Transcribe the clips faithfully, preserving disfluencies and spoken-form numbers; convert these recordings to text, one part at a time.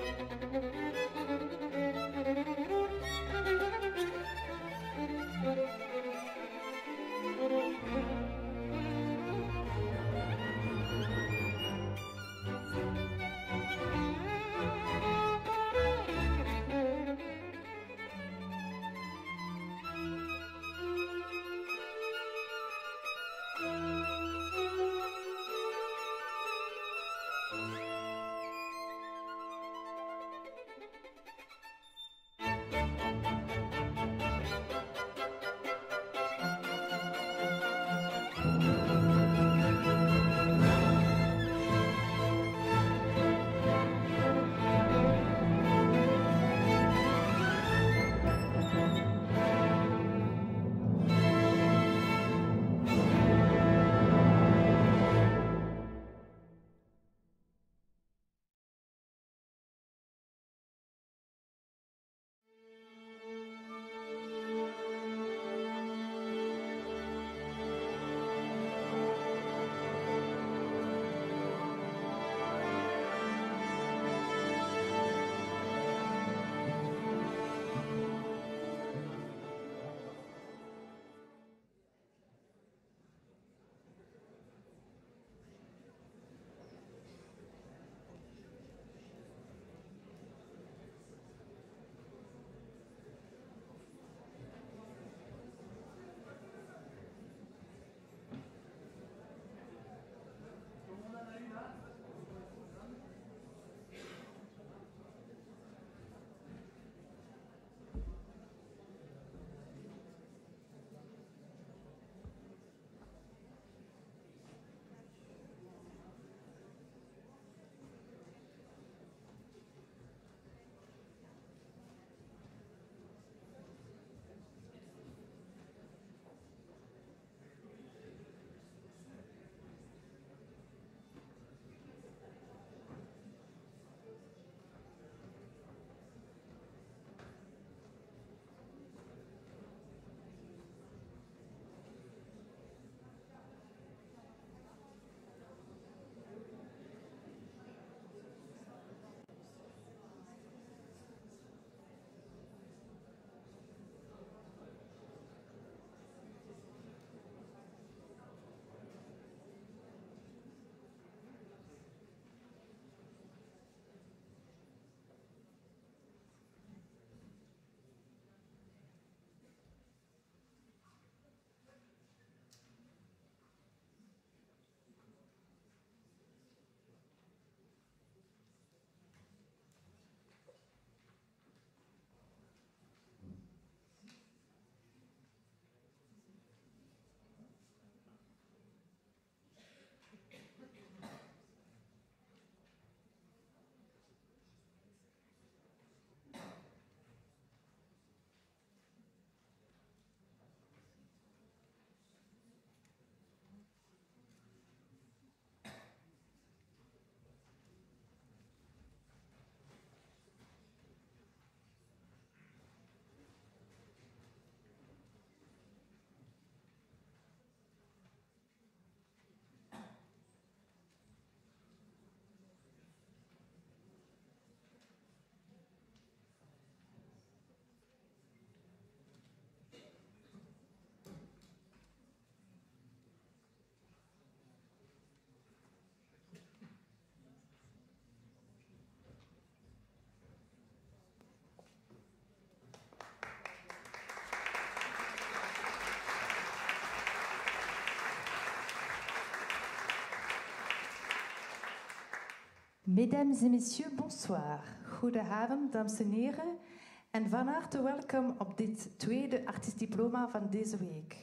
Mesdames et messieurs, bonsoir. Goedenavond, dames en heren. En van harte welkom op dit tweede artiestdiploma van deze week.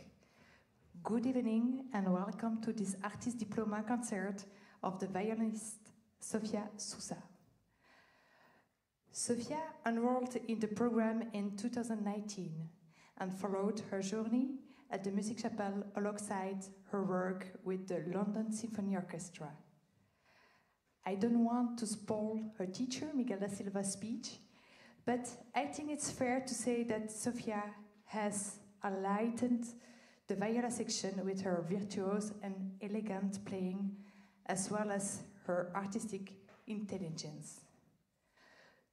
Good evening and welcome to this artist diploma concert of the violinist Sofia Sousa. Sofia enrolled in the program in two thousand nineteen and followed her journey at the Muziekchapelle alongside her work with the London Symphony Orchestra. I don't want to spoil her teacher, Miguel da Silva's speech, but I think it's fair to say that Sofia has enlightened the viola section with her virtuose and elegant playing, as well as her artistic intelligence.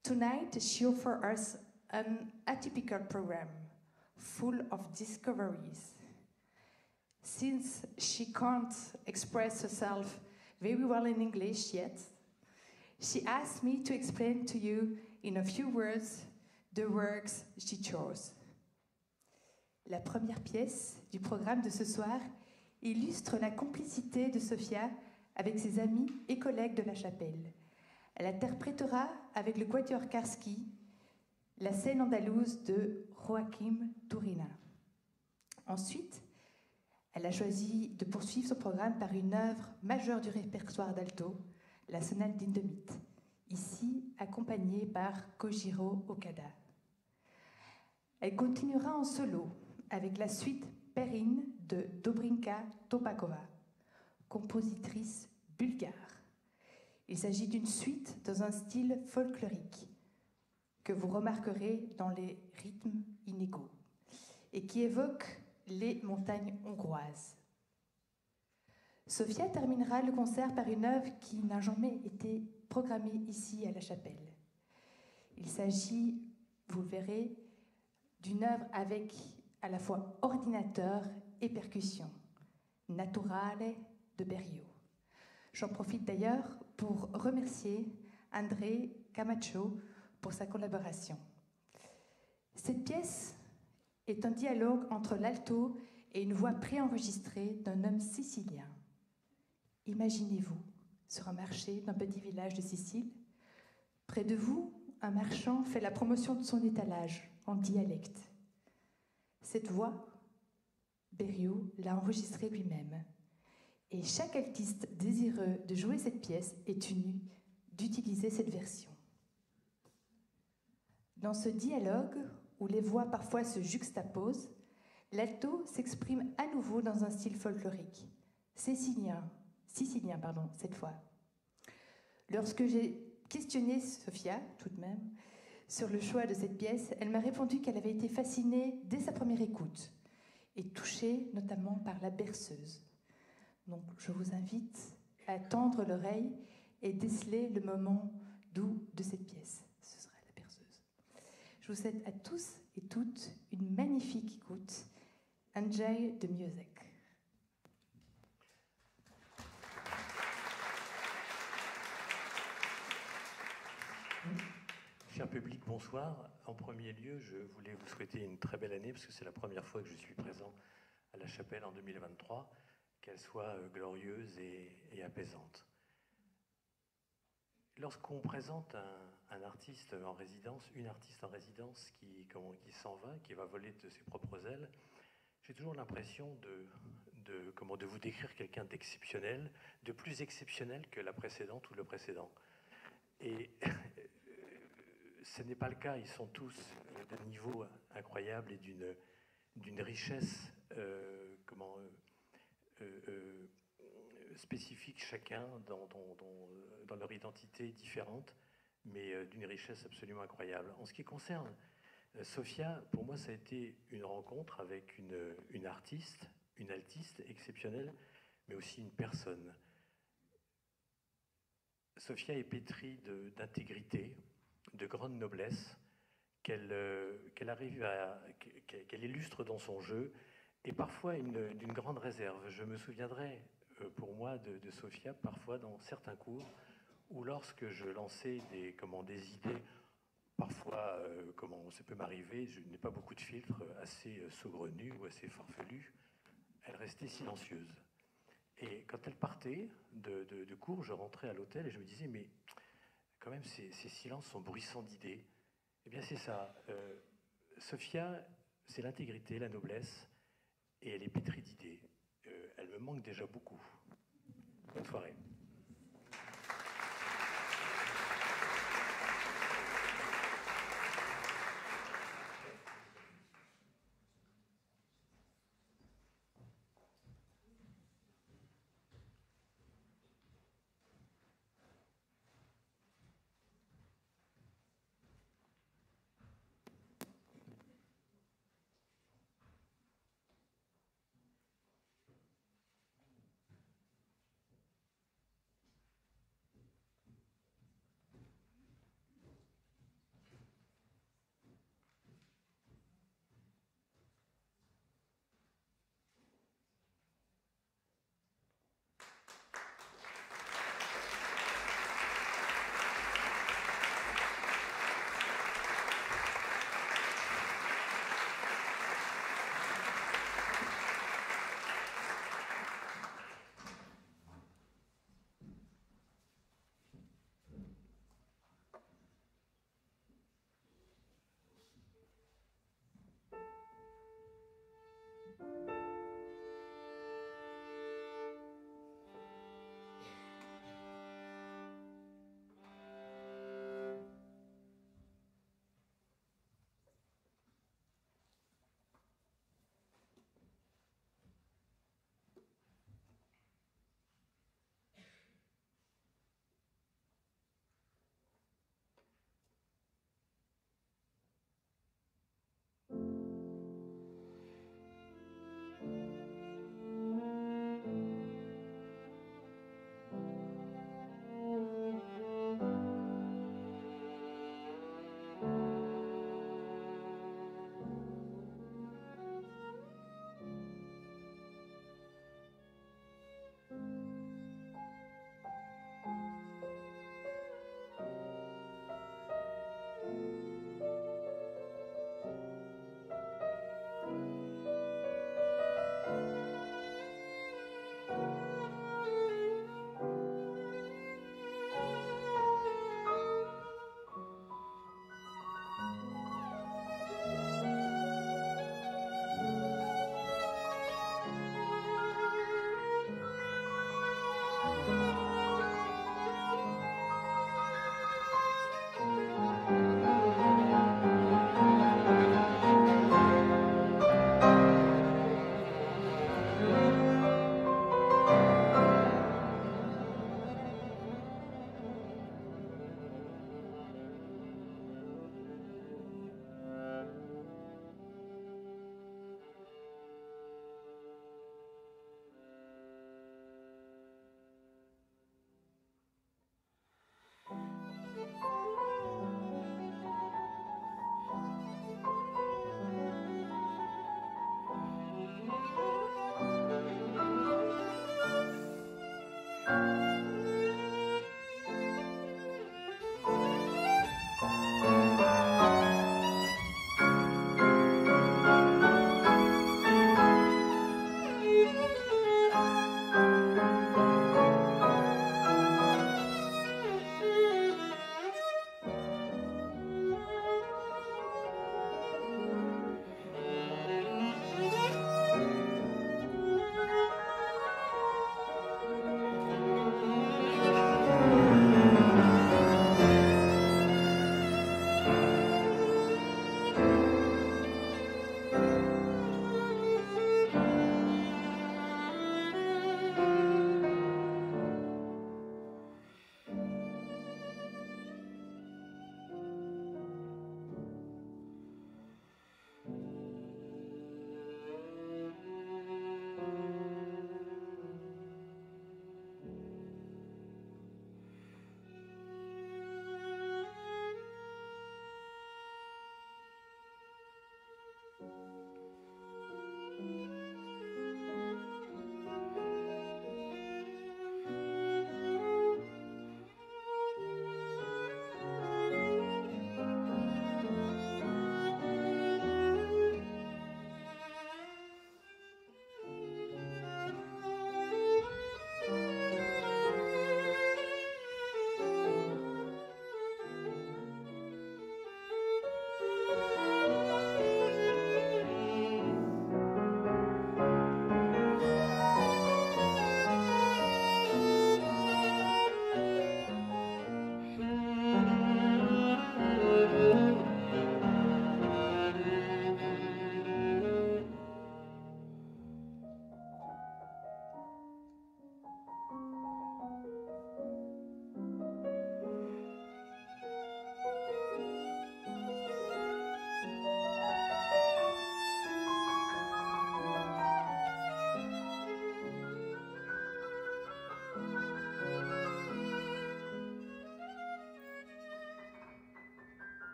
Tonight, she offers us an atypical program full of discoveries. Since she can't express herself very well in English yet, she asked me to explain to you in a few words the works she chose. La première pièce du programme de ce soir illustre la complicité de Sofia avec ses amis et collègues de la chapelle. Elle interprétera avec le Quatuor Karski la scène andalouse de Joaquim Turina. Ensuite, elle a choisi de poursuivre son programme par une œuvre majeure du répertoire d'alto, la sonate d'Indemith, ici accompagnée par Kojiro Okada. Elle continuera en solo avec la suite Perrine de Dobrinka Topakova, compositrice bulgare. Il s'agit d'une suite dans un style folklorique que vous remarquerez dans les rythmes inégaux et qui évoque les montagnes hongroises. Sofia terminera le concert par une œuvre qui n'a jamais été programmée ici à la chapelle. Il s'agit, vous le verrez, d'une œuvre avec à la fois ordinateur et percussion, Naturale de Berio. J'en profite d'ailleurs pour remercier André Camacho pour sa collaboration. Cette pièce est un dialogue entre l'alto et une voix préenregistrée d'un homme sicilien. Imaginez-vous sur un marché d'un petit village de Sicile. Près de vous, un marchand fait la promotion de son étalage en dialecte. Cette voix, Berio l'a enregistrée lui-même. Et chaque altiste désireux de jouer cette pièce est tenu d'utiliser cette version. Dans ce dialogue, où les voix parfois se juxtaposent, l'alto s'exprime à nouveau dans un style folklorique, sicilien, sicilien pardon, cette fois. Lorsque j'ai questionné Sofia, tout de même, sur le choix de cette pièce, elle m'a répondu qu'elle avait été fascinée dès sa première écoute et touchée notamment par la berceuse. Donc je vous invite à tendre l'oreille et déceler le moment doux de cette pièce. Ce sera la berceuse. Je vous souhaite à tous et toutes une magnifique écoute. Enjoy the music. Cher public, bonsoir. En premier lieu, je voulais vous souhaiter une très belle année parce que c'est la première fois que je suis présent à la chapelle en deux mille vingt-trois, qu'elle soit glorieuse et, et apaisante. Lorsqu'on présente un, un artiste en résidence, une artiste en résidence qui, comment, qui s'en va, qui va voler de ses propres ailes, j'ai toujours l'impression de, de, comment, de vous décrire quelqu'un d'exceptionnel, de plus exceptionnel que la précédente ou le précédent. Et ce n'est pas le cas, ils sont tous d'un niveau incroyable et d'une d'une richesse euh, comment, euh, euh, spécifique chacun dans, dans, dans, dans leur identité différente, mais euh, d'une richesse absolument incroyable. En ce qui concerne euh, Sofia, pour moi, ça a été une rencontre avec une, une artiste, une altiste exceptionnelle, mais aussi une personne. Sofia est pétrie d'intégrité, de, de grande noblesse, qu'elle euh, qu'elle arrive à, qu'elle illustre dans son jeu, et parfois d'une grande réserve. Je me souviendrai, euh, pour moi, de, de Sofia, parfois dans certains cours, où lorsque je lançais des, comment, des idées, parfois, euh, comment ça peut m'arriver, je n'ai pas beaucoup de filtres, assez saugrenus ou assez farfelus, elle restait silencieuse. Et quand elle partait de, de, de cours, je rentrais à l'hôtel et je me disais, mais quand même, ces, ces silences sont bruissants d'idées. Eh bien, c'est ça. Euh, Sofia, c'est l'intégrité, la noblesse, et elle est pétrie d'idées. Euh, elle me manque déjà beaucoup. Bonne soirée.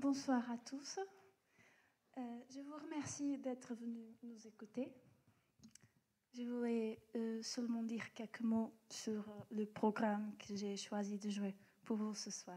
Bonsoir à tous. Euh, je vous remercie d'être venus nous écouter. Je voulais euh, seulement dire quelques mots sur le programme que j'ai choisi de jouer pour vous ce soir.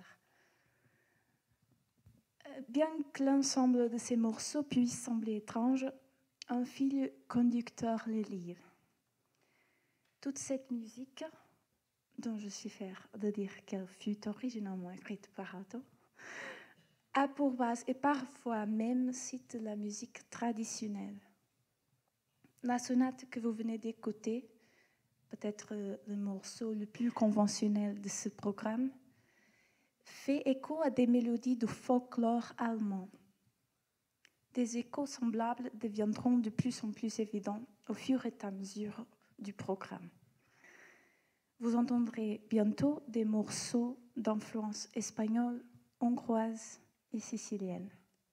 Euh, bien que l'ensemble de ces morceaux puisse sembler étrange, un fil conducteur les lie. Toute cette musique, dont je suis fière de dire qu'elle fut originellement écrite par Otto, a pour base et parfois même cite la musique traditionnelle. La sonate que vous venez d'écouter, peut-être le morceau le plus conventionnel de ce programme, fait écho à des mélodies du folklore allemand. Des échos semblables deviendront de plus en plus évidents au fur et à mesure du programme. Vous entendrez bientôt des morceaux d'influence espagnole, hongroise et sicilienne.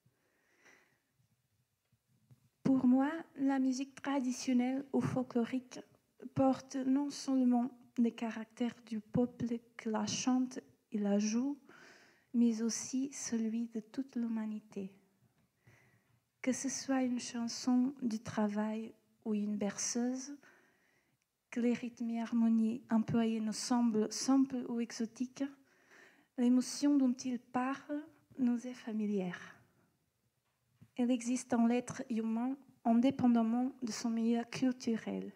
Pour moi, la musique traditionnelle ou folklorique porte non seulement le caractère du peuple qui la chante et la joue, mais aussi celui de toute l'humanité. Que ce soit une chanson du travail ou une berceuse, que les rythmes et harmonies employés nous semblent simples ou exotiques, l'émotion dont il parle nous est familière. Elle existe en l'être humain indépendamment de son milieu culturel.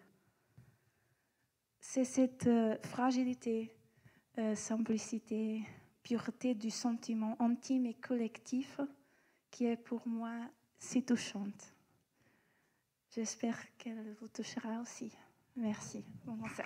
C'est cette euh, fragilité, euh, simplicité, pureté du sentiment intime et collectif qui est pour moi si touchante. J'espère qu'elle vous touchera aussi. Merci. Bon concert.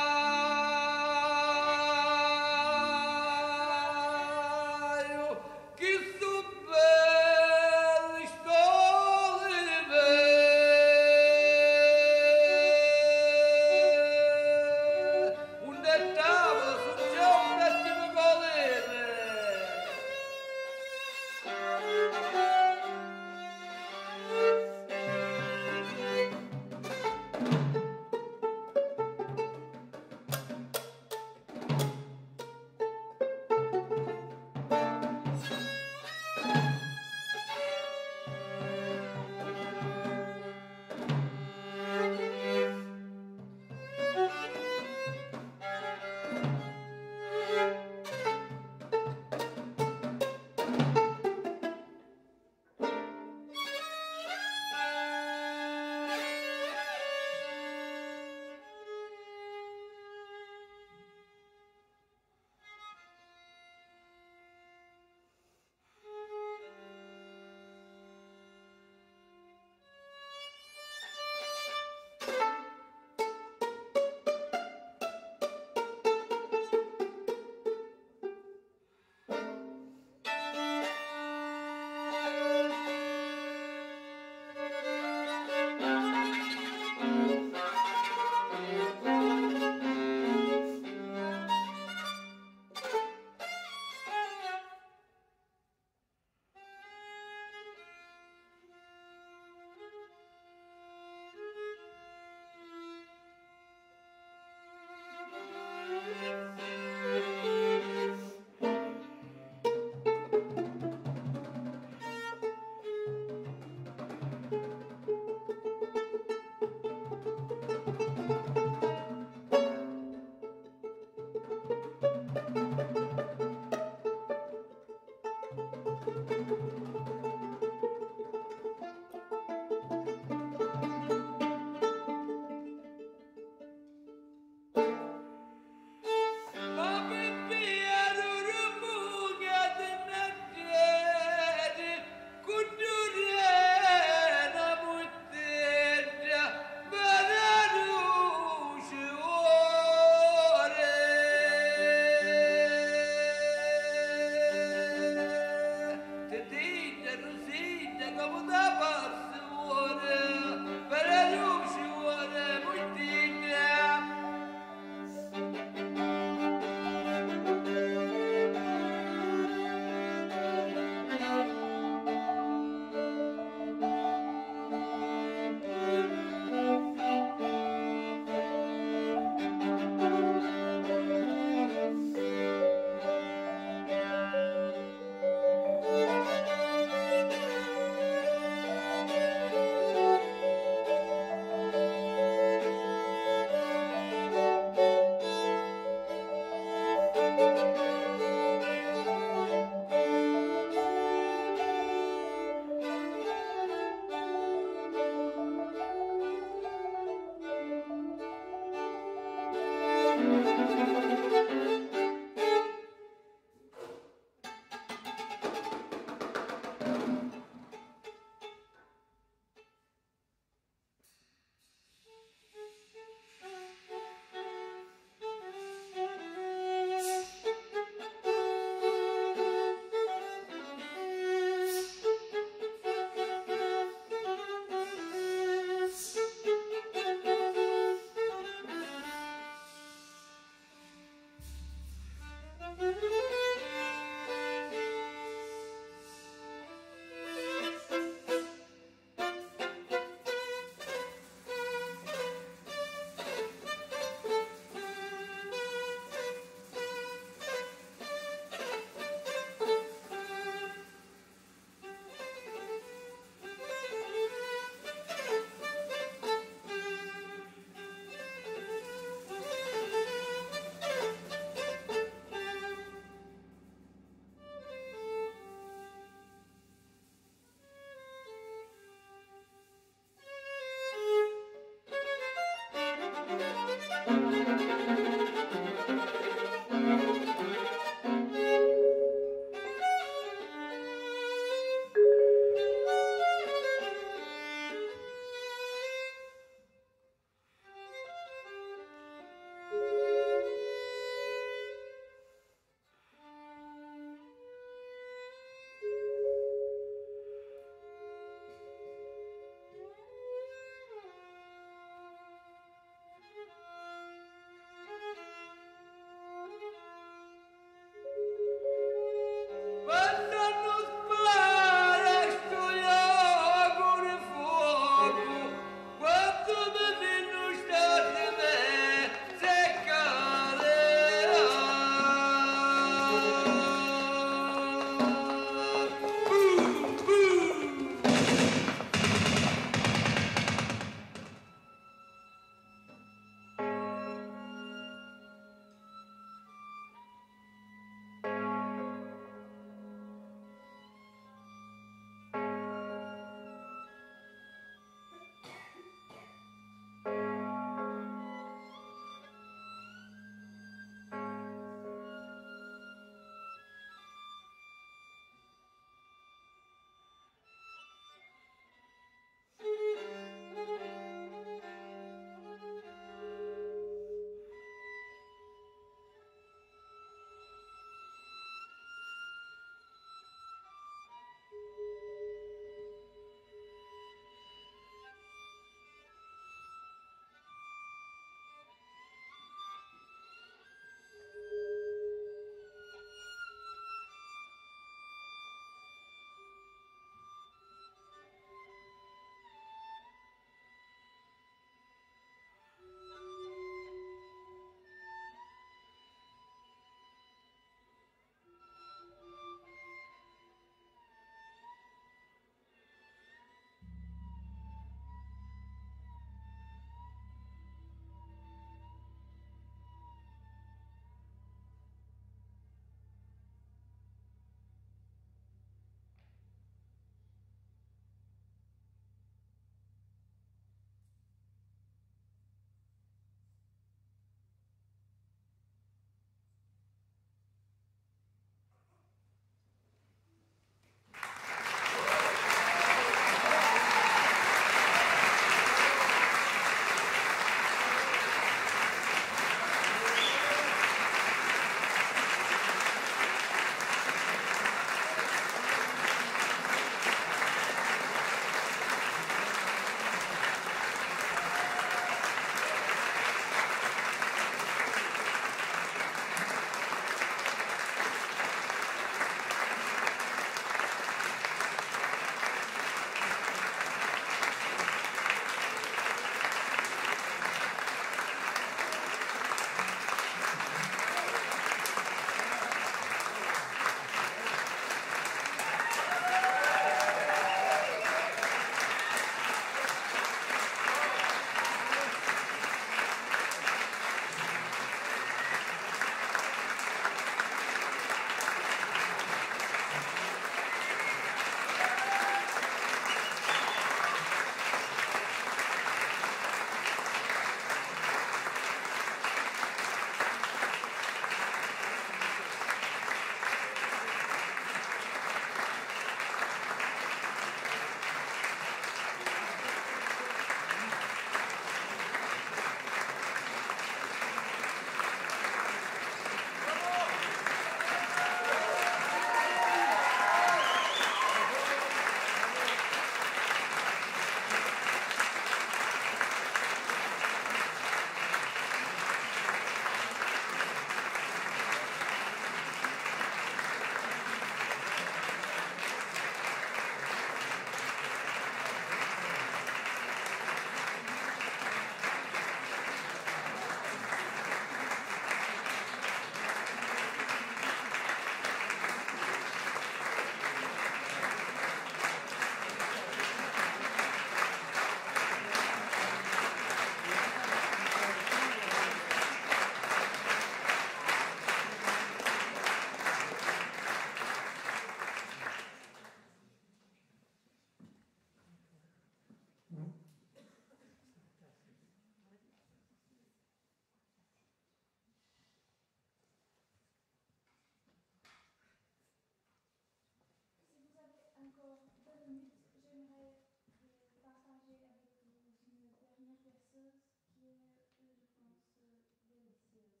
perceuse qui est, je pense, délicieuse.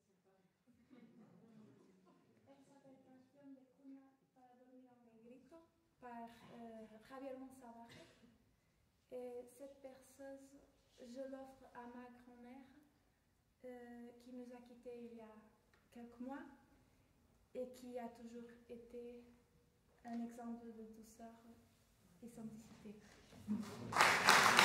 Elle s'appelle Canción de cuna para dormir en negrito par euh, Javier Monsalvaje. Et cette perceuse, je l'offre à ma grand-mère euh, qui nous a quittés il y a quelques mois et qui a toujours été un exemple de douceur et simplicité.